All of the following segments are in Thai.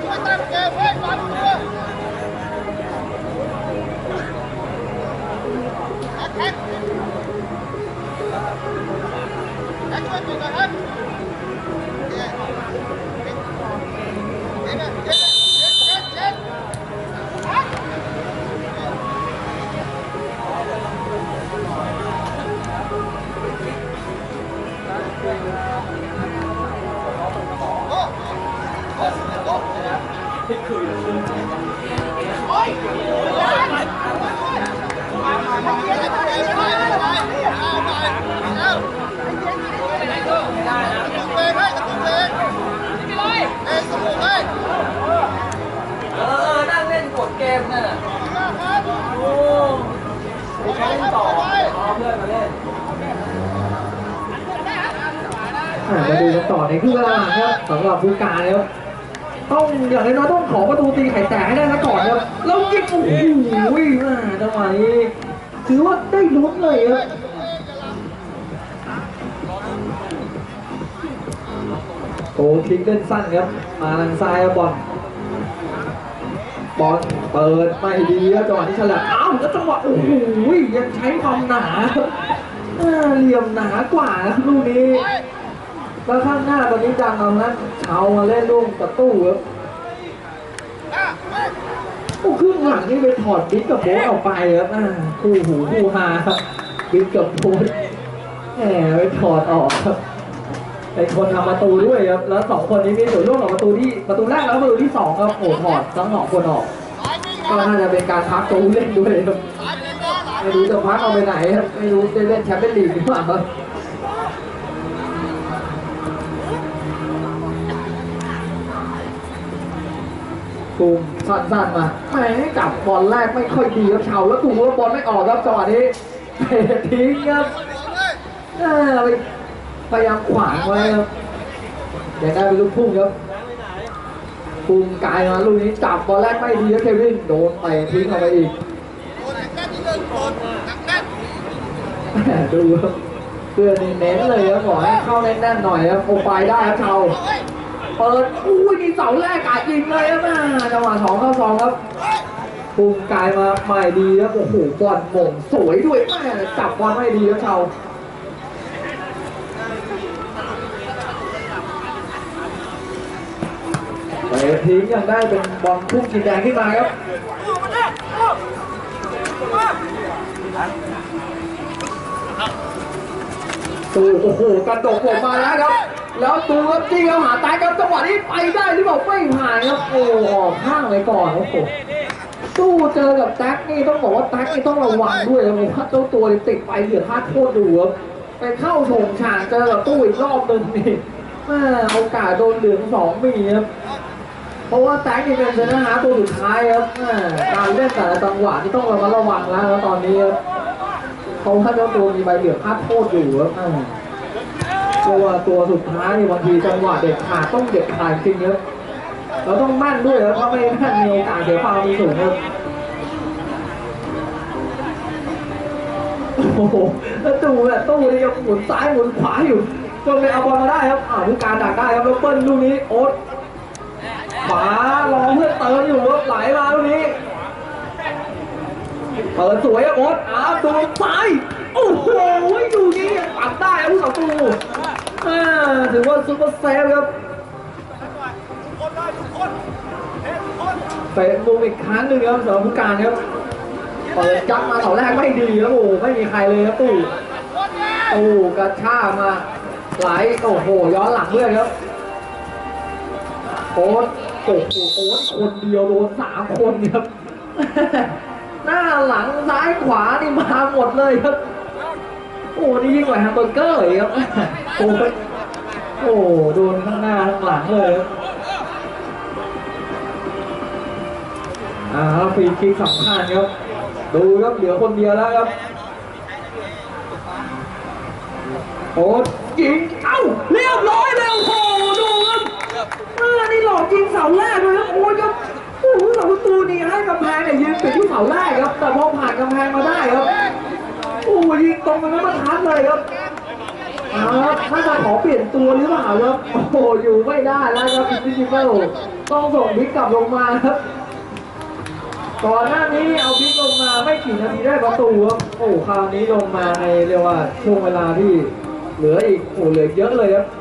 นั่งเล่นกดเกมน่ะโอ้ใช้ต่อเพื่อนมาเล่นมาดูกันต่อในครึ่งเวลาหลังครับสำหรับบูการครับต้องอย่างน้อยๆต้องขอประตูตีไข่แตกให้ได้ซะก่อนครับแล้วยิงโอ้โหจังหวะนี้ถือว่าได้ลุ้นเลยครับโอ้ทิ้งเล่นสั้นครับมาทางซ้ายบอลเปิดไม่ดีครับจังหวะที่ฉลับอ้าวแล้วจังหวะโอ้โหยังใช้ความหนาเหลี่ยมหนากว่าครับลูกนี้แล้วข้างหน้าตอนนี้จังเอานั้นเชามาเล่นลูกประตูครับโอ้ครึ่งหลังนี่ไปถอดบิ๊กกับโบ๊ทออกไปครับคู่หูคู่ฮาครับบิ๊กกับโบ๊ทแหมไปถอดออกครับไอคนทำประตูด้วยครับแล้วสองคนนี้มีส่วนร่วมกับประตูแรกแล้วประตูที่สองครับโอ้ถอดทั้งสองคนออกก็น่าจะเป็นการพักตัวเล่นด้วยครับไม่รู้จะพักเอาไปไหนครับไม่รู้จะเล่นแชมเปี้ยนลีกหรือเปล่าครับตูมสั้นๆมาแหมจับบอลแรกไม่ค่อยดีครับเฉาแล้วตูมแล้วบอลไม่ออกครับจังหวะนี้ทิ้งครับพยายามขวางไว้ครับอยากได้เป็นลูกพุ่งครับพุ่งกายมาลูกนี้จับบอลแรกไม่ดีครับเควินโดนไปทิ้งเข้าไปอีกดูครับเพื่อนเน้นเลยครับขอให้เข้าแน่นๆหน่อยครับโอไปได้ครับเชาเปิดนี่เสาแรกกายิงเลยครับจังหวะ2 เข้า 2ครับพุ่งกายมาไม่ดีครับโอ้โหบอลหม่งสวยด้วยจับบอลไม่ดีครับเชาไปทิ้งยังได้เป็นบอลพุ่งกินแดงขึ้นมาครับตูโอ้โหกระโดดออกมาแล้วครับแล้วตูครับจี้เขาหาตายครับจังหวะนี้ไปได้หรือเปล่าไม่ผ่านครับโอ้ออกข้างไปก่อนโอ้โหตู้เจอกับแท็กนี่ต้องบอกว่าแท็กนี่ต้องระวังด้วยนะเพราะเจ้าตัวติดไปเหลือ5 โทษดูครับไปเข้าโฉงฉางเจอกับตู้อีกรอบนึงนี่โอกาสโดนเหลือง2มีครับเพราะว่าแท็กนี่เป็นชนะตัวสุดท้ายครับการเล่นแต่ละจังหวะที่ต้องระมัดระวังแล้วตอนนี้เขาถ้าเจ้าตัวมีใบเหลือง5 โทษอยู่ครับตัวสุดท้ายบางทีจังหวะเด็ดขาดต้องเด็ดขาดจริงครับเราต้องมั่นด้วยครับถ้าไม่มั่นมีโอกาสเสียฟาวล์มีสูงครับโอ้โหแล้วตู้นี่ยังหมุนซ้ายหมุนขวาอยู่จนไปเอาบอลมาได้ครับผู้การดักได้ครับแล้วเปิ้ลลูกนี้โอ๊ตขวารอเพื่อนเติมอยู่ครับไหลมาลูกนี้เปิดสวยโอ๊ตดูซ้ายโอ้โหดูนี่ปัดได้ผู้ต่อสู้ถือว่าซุปเปอร์เซฟครับเตะมุมอีกครั้งหนึ่งครับสำหรับผู้การครับเปิดจับมาเสาแรกไม่ดีครับโอ้ไม่มีใครเลยครับตู้กระชากมาไหลโอ้โหย้อนหลังด้วยครับโอ๊ตคนเดียวโดน3 คนครับหน้าหลังซ้ายขวานี่มาหมดเลยครับโอ้นี่ยิ่งกว่าแฮมเบอร์เกอร์เลยครับโอ้โดนข้างหน้าข้างหลังเลยครับฟรีคิกสำคัญครับดูครับเหลือคนเดียวแล้วครับโอ้ยิงเรียบร้อยเลยโอ้ดูครับนี่หลอกยิงเสาแรกเลยครับโอ้ยครับโอ้โหเสาประตูนี่ให้กำแพงเนี่ยยืนติดที่เสาแรกครับแต่พอผ่านกำแพงมาได้ครับโอ้ยิงตรงไปไม่ทันเลยครับถ้าจะขอเปลี่ยนตัวหรือเปล่าครับโอ้อยู่ไม่ได้แล้วครับอินดิจิทัลต้องส่งบิ๊กกลับลงมาครับก่อนหน้านี้เอาบิ๊กลงมาไม่กี่นาทีได้ประตูครับโอ้คราวนี้ลงมาในเรียกว่าช่วงเวลาที่เหลืออีกโอ้เหลือเยอะเลยครับ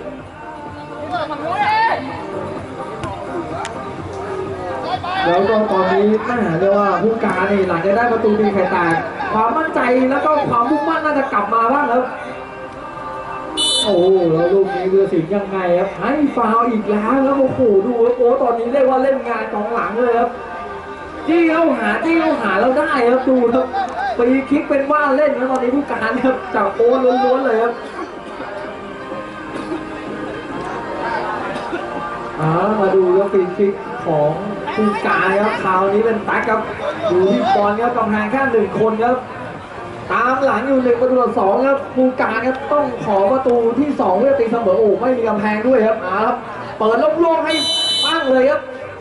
แล้วก็ตอนนี้น่าเรียกว่าผู้การนี่หลังจากได้ประตูตีไข่แตกความมั่นใจแล้วก็ความมุ่งมั่นน่าจะกลับมาบ้างครับโอ้แล้วลูกนี้คือสิงห์ยังไงครับให้ฟาวอีกแล้วแล้วโอ้โหดูโอ้ตอนนี้เรียกว่าเล่นงานกองหลังเลยครับจี้เข้าหาแล้วได้ครับดูครับปีคลิกเป็นว่าเล่นแล้วตอนนี้ผู้การครับจากโอ้ล้วนๆเลยครับมาดูแล้วปีคลิกของผู้การครับคราวนี้เป็นตั๊กครับดูที่บอลครับกำแพงแค่1 คนครับตามหลังอยู่1-2ครับผู้การครับต้องขอประตูที่2เพื่อตีเสมอโอ้ไม่มีกำแพงด้วยครับครับเปิดโล่งๆให้ปั้งเลยครับ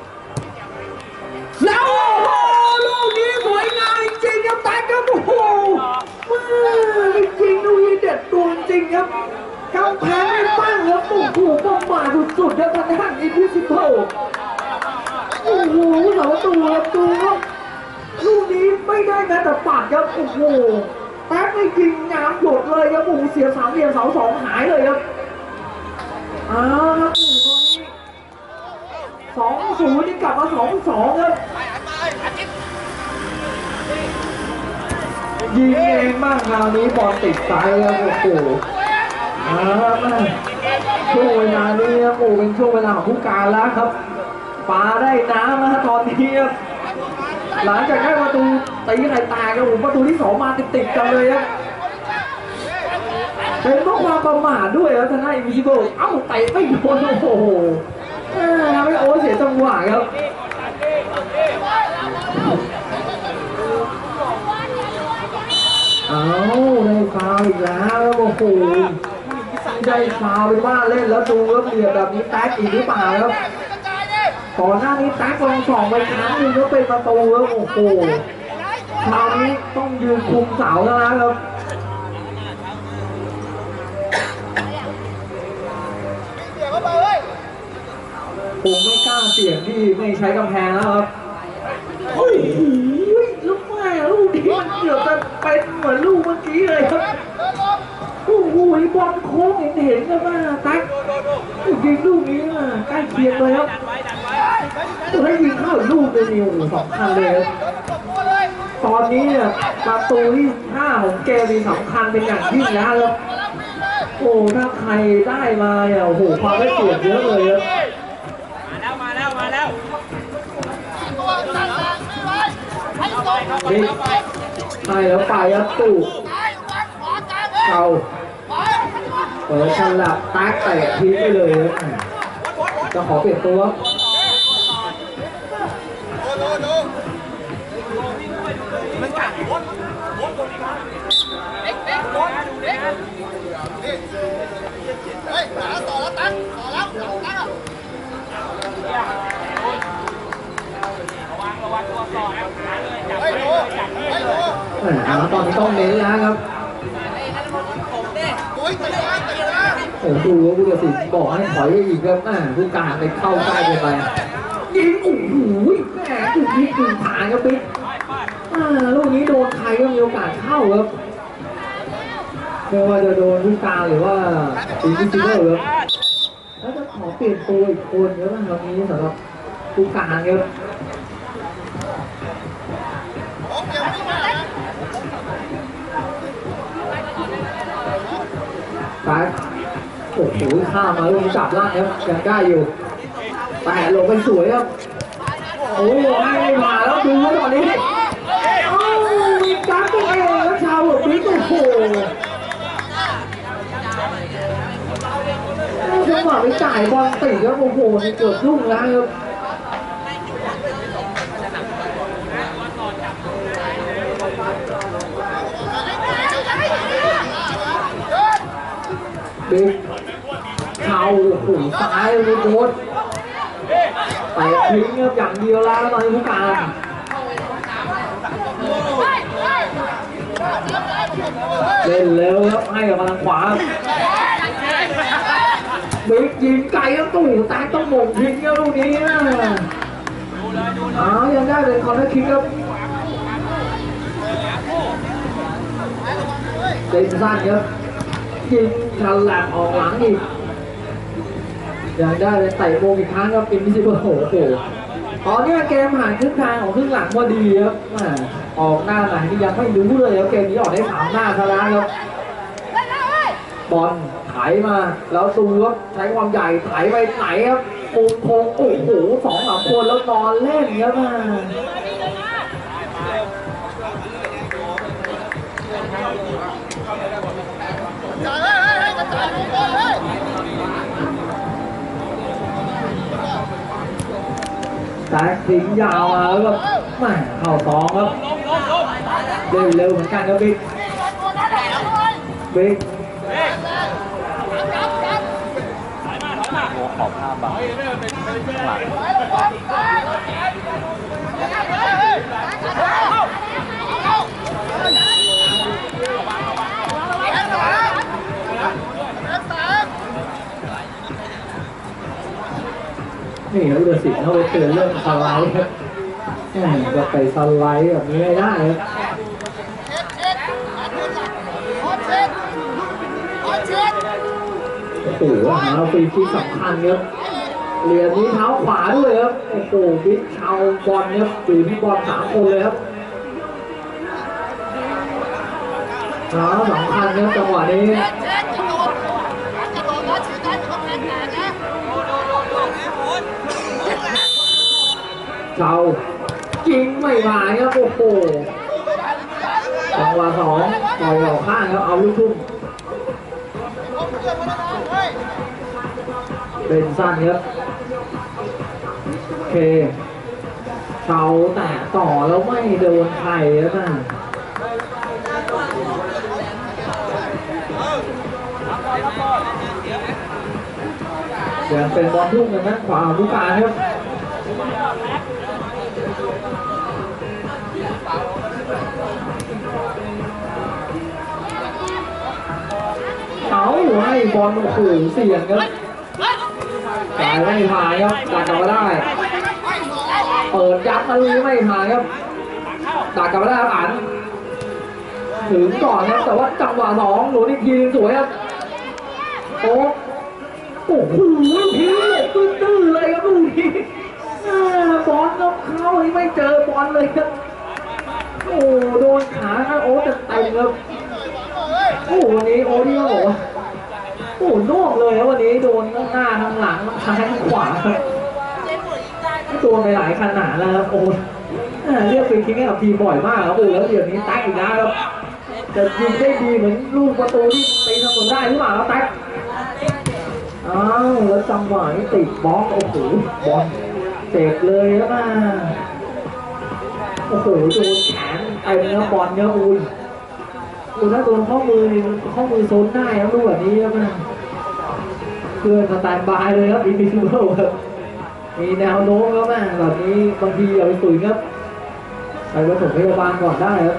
แล้วโอ้โหลูกนี้สวยงามจริงๆครับตั๊กครับโอ้โหจริงๆลูกนี้เด็ดตัวจริงครับกำแพงไม่ปั้งครับโอ้โหป้องมาสุดๆครับทางด้านอินพิซิโตโอ้โหเสาประตูครับดูครับลูกนี้ไม่ได้แม้แต่ปัดครับโอ้โหแป๊บไม่จริงงามหยดเลยครับโอ้โหเสีย3เหลี่ยมเสา2หายเลยครับครับ2-0นี่กลับมา2-2ครับยิงเองบ้างคราวนี้บอลติดซ้ายครับโอ้โหช่วงเวลานี้ครับโอ้เป็นช่วงเวลาของผู้การแล้วครับปาได้น้ำนะตอนนี้ครับหลังจากได้ประตูตีไข่แตกครับผมประตูที่2มาติดๆกันเลยครับเป็นเพราะความประมาทด้วยครับทางด้านอินวิซิเบิลเอ้าเตะไม่โดนโอ้โหไม่โอ้เสียจังหวะครับได้ฟาวอีกแล้วโอ้โหได้ฟาวเป็นว่าเล่นแล้วดูแล้วเหลี่ยมแบบนี้แท็กอีกหรือเปล่าครับก่อนหน้านี้แท็กลอง2ไปครั้งนึงก็เป็นประตูแล้วโอ้โหคราวนี้ต้องยืนคุมเสาแล้วนะครับผมไม่กล้าเสี่ยงที่ไม่ใช้กำแพงแล้วครับโอ้โหลูกแม่ลูกนี้มันเกือบจะเป็นเหมือนลูกเมื่อกี้เลยครับโอ้โหบอลโค้งเห็นกันมาตั๊กยิงลูกนี้ใกล้เคียงเลยครับถ้ายิงเข้าลูกเลยนี่โอ้โหสำคัญเลยครับตอนนี้เนี่ยประตูที่5ของเกมมีสำคัญเป็นอย่างยิ่งแล้วครับโอ้ถ้าใครได้มาเนี่ยโอ้โหความได้เปรียบเยอะเลยครับมาแล้วนี่ใช่แล้วไปครับตู่เขาเปิดฉลับตั๊กเตะทิ้งไปเลยจะขอเปลี่ยนตัวตอนนี้ต้องเน้นแล้วครับโอ้โหผู้ตัดสินบอกให้ถอยไปอีกครับผู้การไปเข้าใกล้ไปยิงโอ้โหแม่ถูกยิงถูกผ่านครับปิ๊กลูกนี้โดนใครก็มีโอกาสเข้าครับไม่ว่าจะโดนผู้การหรือว่าตีที่ซิเวอร์ครับแล้วจะขอเปลี่ยนตัวอีกคนครับตอนนี้สำหรับผู้การครับไปโอ้โหข้ามมาลูกจับล่างครับยังได้อยู่แต่ลงไปสวยครับโอ้ให้มาแล้วดูว่าตอนนี้มีการตัวเองแล้วชาวแบบนี้โอ้โหจังหวะไปจ่ายบอลติดแล้วโอ้โหนี่เกิดรุ่งแล้วครับบิ๊กเข่าโอ้โหซ้ายเลยโค้ชไปทิ้งครับอย่างเดียวแล้วตอนนี้ผู้การเล่นเร็วครับให้กับทางขวาบิ๊กยิงไกลแล้วตู่แตกต้องหม่งทิ้งแล้วลูกนี้นะยังได้เลยคอนเนอร์คิกครับเต็มสั้นครับยิงฉลับออกหลังอีกยังได้เลยเตะโมงอีกครั้งครับอินวิซิเบิลโอ้โหตอนนี้เกมผ่านครึ่งทางของครึ่งหลังพอดีครับออกหน้าไหนนี่ยังไม่รู้เลยครับเกมนี้ออกได้3หน้าซะแล้วครับบอลไถมาแล้วตูครับใช้ความใหญ่ไถไปไหนครับโอ้โหโอ้โห2-3 คนแล้วนอนเล่นครับแต่ทิ้งยาวมาแล้วก็เข้า2ครับเร็วเหมือนกันครับบิ๊กขอบผ้าบางหลังนี่เขาเดือดสิเขาไปเตือนเรื่องสไลด์ครับจะไปสไลด์แบบนี้ไม่ได้ครับโอ้โหหาฟรีคิกสำคัญครับเหรียญนี้เท้าขวาด้วยครับโอ้โหบิ๊กชาวบอลครับอยู่ที่บอล3 คนเลยครับเท้าสำคัญครับจังหวะนี้เจ้าจริงไม่มาครับโอ้โหจังหวะ2ปล่อยออกข้างครับเอาลูกทุ่มเป็นสั้นครับเคเจ้าแตะต่อแล้วไม่โดนใครแล้วนะยังเป็นบอลทุ่มนะขวาผู้การครับเอาให้บอลโอ้โหเสี่ยงครับสายไม่ผ่านครับดักกลับมาได้เปิดยัดมาลุยไม่ผ่านครับดักกลับมาได้อันถึงก่อนครับแต่ว่าจังหวะ2หลุดอีกทีนึงสวยครับโอ้โหทีตื้อเลยครับลูกนี้บอลก็เข้าไม่เจอบอลเลยครับโอ้โดนขาโอ้จะเต็มครับโอ้วันนี้โอ้ที่เขาบอกว่าโอ้นอกเลยครับวันนี้โดนทั้งหน้าทั้งหลังทั้งซ้ายทั้งขวาโดนไปหลายขนาดแล้วครับโอ้เรียกฟรีคิกให้กับทีมบ่อยมากครับโอ้แล้วเดี๋ยวนี้ตั้งอีกแล้วครับจะยิงได้ดีเหมือนลูกประตูที่ตีเสมอได้หรือเปล่าครับตั้งแล้วจังหวะนี้ติดบล็อกโอ้โหบอลเจ็บเลยแล้วนะโอ้โหโดนแขนเต็มนะบอลเนี่ยอุ้ยถ้าโดนข้อมือโซนได้ครับลูกแบบนี้ครับเพื่อนสแตนบายเลยครับอินฟิเบิลครับมีแนวโน้มครับแบบนี้บางทีอย่าไปฝืนครับไปผสมพยาบาลก่อนได้ครับ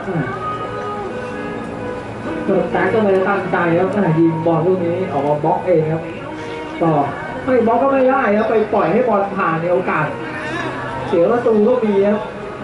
เกิดแตกก็เลยตั้งใจครับยิงบอลลูกนี้ออกมาบล็อกเองครับต่อไม่บล็อกก็ไม่ได้ครับไปปล่อยให้บอลผ่านในโอกาสเสียประตูก็มีครับ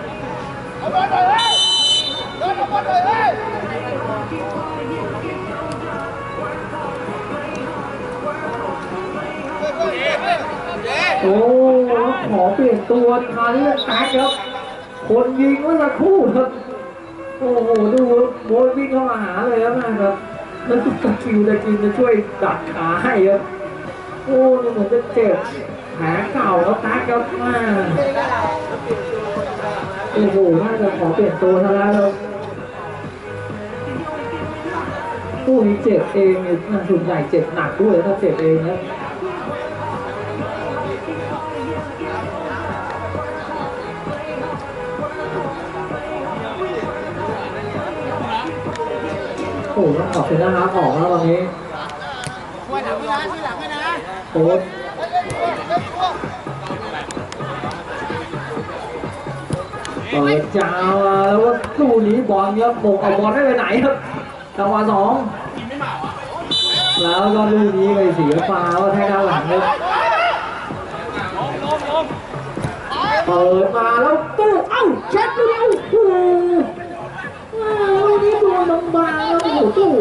โอ้ขอเปลี่ยนตัวคานี้แตกครับคนยิงเมื่อสักครู่ครับโอ้โหดูโบยวิ่งเข้ามาหาเลยครับนะครับแล้วตุกตะคิวตะกินจะช่วยดักขาให้ครับโอ้เหมือนจะเจ็บแผลเก่าแล้วแตกครับโอ้โหน่าจะขอเปลี่ยนตัวซะแล้วผู้นี้เจ็บเองเนี่ยส่วนใหญ่เจ็บหนักด้วยถ้าเจ็บเองนะโอ้ต้องขอบเป็นหน้าฮักออกแล้วตอนนี้ช่วยหลังไม่นะช่วยหลังไม่นะโค้ชเปิดจ้าแล้วว่าตู้นี้บอลเยอะโมงเอาบอลได้ไปไหนครับจังหวะ2 แล้วก็ลูกนี้ไปเสียฟาวแทงด้านหลังครับเปิดมาแล้วตู้เอ้าเช็ดลูกนี้โอ้โหลูกนี้โดนบางๆแล้วโอ้โหตู้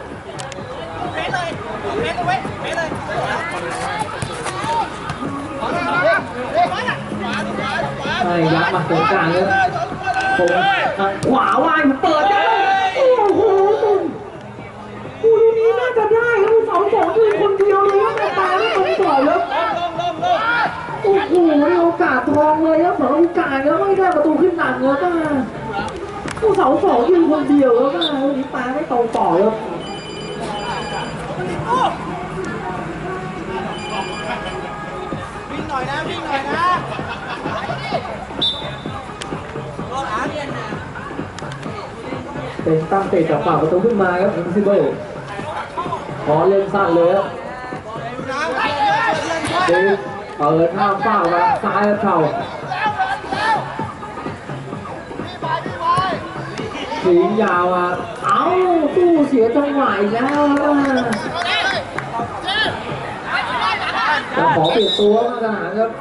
ใช่ยักษ์มาตรงกลางเลยผมขวาวายเปิดได้โอ้โหคู่นี้น่าจะได้ครับเสาสองคือคนเดียวเลยครับแต่ตายไม่ตรงต่อแล้วโอ้โหมีโอกาสทองเลยครับสองโอกาสแล้วไม่ได้ประตูขึ้นหนักเลยก็ผู้เสาสองยืนคนเดียวแล้วก็วันนี้ตายไม่ตรงต่อแล้ววิ่งหน่อยนะวิ่งหน่อยนะเป็นตั้งเตะจากฝั่งประตูขึ้นมาครับอินซิเบิลขอเล่นสั้นเลยครับเปิดข้ามฝ้ามาซ้ายเข่าสียาวอ่ะเอ้าตู้เสียจังหวะอีกแล้วจะขอเปลี่ยนตัวมาทหารครับ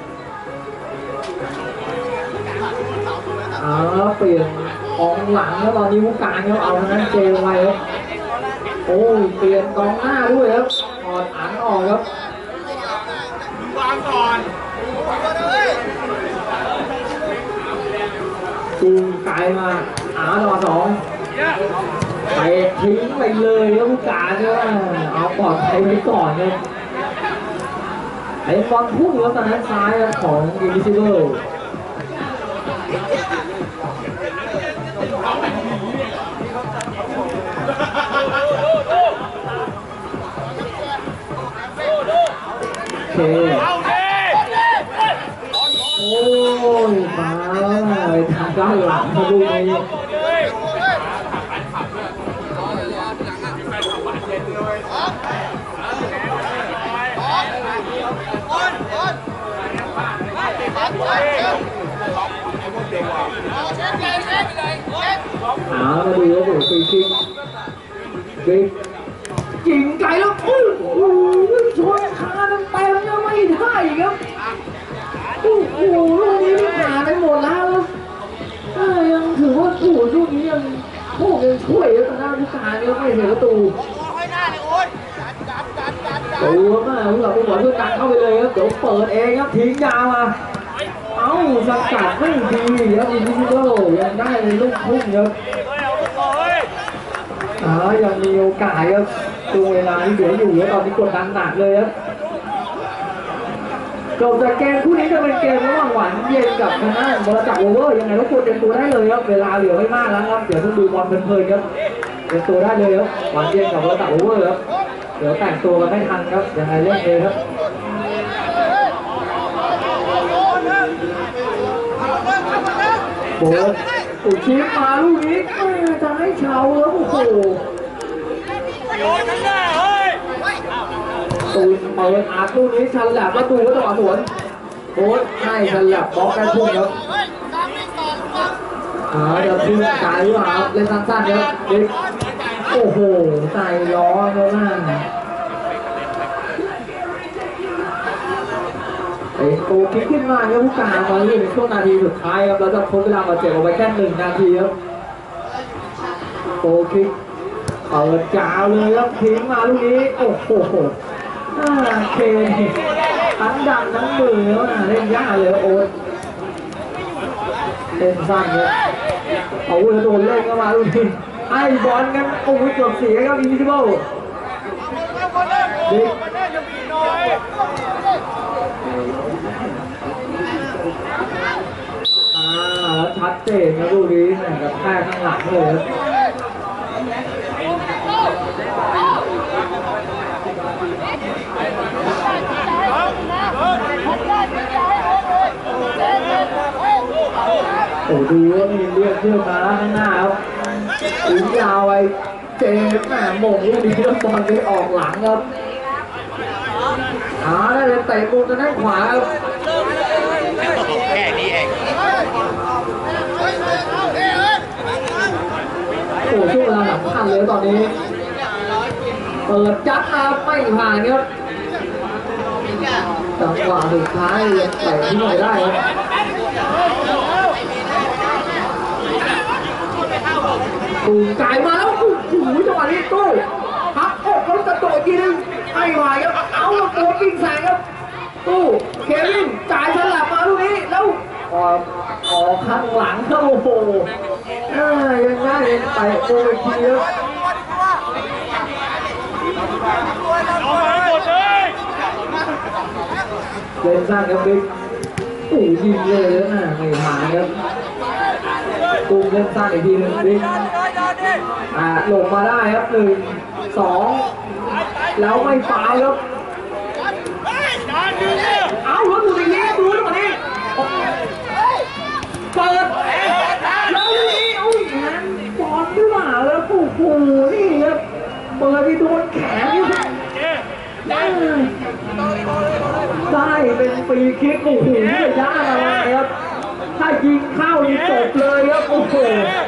เปลี่ยนกองหลังแล้วตอนนี้ผู้การเขาเอาทั้งนั้นเจไว้ครับโอ้ยเปลี่ยนกองหน้าด้วยครับถอดอันออกครับวางก่อนจูงไกลมาต่อสองไปทิ้งไปเลยครับผู้การเนี่ยเอาปลอดภัยไว้ก่อนเลยไอ้บอลพุ่งแล้วตอนนั้นซ้ายของอินซิเบิลโอเคโอ้ยมาทางด้านหลังมาดูนี้มาดูแล้วโอ้โหฟรีคิกยิงไกลแล้วโอ้โหชนคาเต็มๆยังไม่ได้ครับโอ้โหลูกนี้นี่หาไปหมดแล้วยังถือว่าโอ้โหลูกนี้ยังพวกยังช่วยแล้วตอนนั้นผู้การยังไม่เสียประตูตัวมาผู้หลักผู้บอลผู้การเข้าไปเลยครับเดี๋ยวเปิดเองครับทิ้งยาวมาเอ้าสกัดไม่ดีครับอินฟินิโตยังได้ในลูกพุ่งครับยังมีโอกาสครับตัวเวลาที่เหลืออยู่แล้วตอนนี้กดดันหนักเลยครับจบจากเกมคู่นี้จะเป็นเกมระหว่างหวานเย็นกับทางด้านบอลจากโอเวอร์ยังไงก็ควรเตรียมตัวได้เลยครับเวลาเหลือไม่มากแล้วครับเดี๋ยวต้องดูบอลเพลินๆครับเตรียมตัวได้เลยครับหวานเย็นกับบอลจากโอเวอร์ครับเดี๋ยวแต่งตัวกันไม่ทันครับยังไงเล่นเลยครับโบสอุชิมาลูกนี้จะให้เชาแล้วโอ้โหตูนเปิดอาร์ลูกนี้ชันแหลบประตูก็ต้องสวนโค้ชให้ชันแหลบบล็อกได้พุ่งครับเดี๋ยวพุ่งกายหรือเปล่าเล่นสั้นๆครับดิโอ้โหใจร้อนแล้วนะโกคิกขึ้นมาครับผู้การตอนนี้ในช่วงนาทีสุดท้ายครับเราจะทดเวลาบาดเจ็บเอาไว้แค่1 นาทีครับโกคิกเปิดจ้าวเลยครับทิ้งมาลูกนี้โอ้โหเคทั้งดังทั้งมือแล้วนะเล่นยากเลยโอ๊ตเล่นสั้นเลยเอาเลยโดนเล่นเข้ามาลูกนี้ให้บอลกันโอ้ยเกือบเสียครับอินฟินิโตดิแล้วชัดเจนนะลูกนี้กับแพ้ข้างหลังเลยโอ้ดูว่ามีเลือดมาข้างหน้าครับถึงยาวไปเจ็บแหม่มงลูกนี้แล้วบอลไปออกหลังครับได้เลยเตะมุมทางด้านขวาครับแค่นี้เองโอ้ช่วงเวลาสำคัญเลยตอนนี้ก็ปิดยัดมาไม่ผ่านครับจังหวะสุดท้ายยังเตะที่หน่อยได้ครับตูจ่ายมาแล้วโอ้โหจังหวะนี้ตู้พักอกแล้วกระโดดทีนึงไม่ไหวครับเอาตัวกิ้งแสงครับตู้เควินจ่ายฉลับมาลูกนี้แล้วออกข้างหลังครับโอ้โหยังได้ยังไปโอ้ยทีครับเล่นสั้นครับบิ๊กโอ้ยิงเลยนะไม่ผ่านครับตูมเล่นสั้นอีกทีนึงบิ๊กลงมาได้ครับ1 2แล้วไม่ฟาวครับเอาแล้วดูอย่างนี้ดูตรงนี้เปิดแล้วนี่โอ้ยงั้นบอลไม่มาแล้วโอ้โหนี่ครับเปิดไปโดนแขนนี่ได้เป็นฟรีคิกโอ้โหไม่ยากอะไรครับถ้ายิงเข้านี่จบเลยครับโอ้โห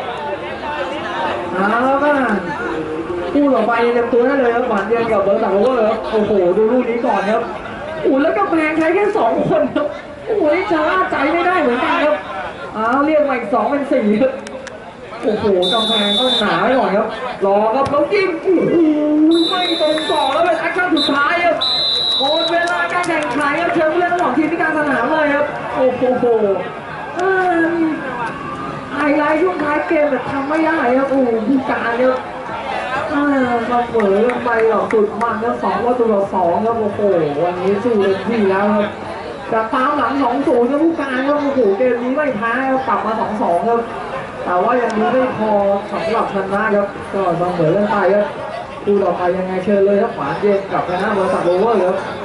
เอาแล้วก็คู่ต่อไปเต็มตัวได้เลยครับหวานเย็นกับเบอร์ตักโอเวอร์ครับโอ้โหดูลูกนี้ก่อนครับโอ้แล้วก็แพงใช้แค่2 คนครับโอ้โหนี่ชะล่าใจไม่ได้เหมือนกันครับเรียกมาอีก2เป็น4ครับโอ้โหกำแพงก็หนาไปหน่อยครับรอครับแล้วยิงโอ้โหไม่ตรงต่อแล้วเป็นแอคชั่นสุดท้ายครับหมดเวลาการแข่งขันครับเชิญผู้เล่นทั้งสองทีมที่กลางสนามเลยครับโอ้โหไฮไลท์ช่วงท้ายเกมแต่ทำไม่ได้ครับโอ้โหผู้การครับมาเปิดไปหรอกสุดมันครับ2-2ครับโอ้โหวันนี้สู้เต็มที่แล้วครับแต่ตามหลัง2-0ครับผู้การครับโอ้โหเกมนี้ไม่แพ้ครับกลับมา2-2ครับแต่ว่ายังนี้ไม่พอสำหรับชนะครับก็ต้องเหมือนเล่นไปครับคู่ต่อไปยังไงเชิญเลยครับหวานเย็นกับคณะเบอร์ตักโอเวอร์ครับ